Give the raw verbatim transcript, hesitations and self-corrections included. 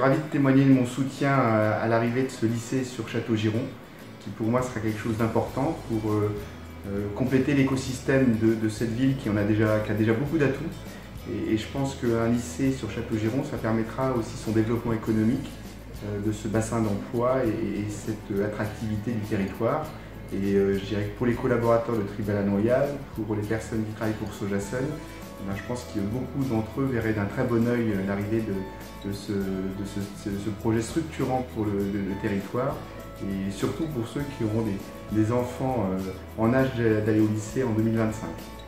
ravi de témoigner de mon soutien à l'arrivée de ce lycée sur Château-Giron, qui pour moi sera quelque chose d'important pour euh, euh, compléter l'écosystème de, de cette ville qui, en a, déjà, qui a déjà beaucoup d'atouts. Et, et je pense qu'un lycée sur Château-Giron, ça permettra aussi son développement économique euh, de ce bassin d'emploi et, et cette attractivité du territoire. Et euh, je dirais que pour les collaborateurs de Tribal-la-Noyade, pour les personnes qui travaillent pour Sojasun, ben, je pense que beaucoup d'entre eux verraient d'un très bon œil l'arrivée de, de, ce, de ce, ce projet structurant pour le, le, le territoire, et surtout pour ceux qui auront des, des enfants euh, en âge d'aller au lycée en deux mille vingt-cinq.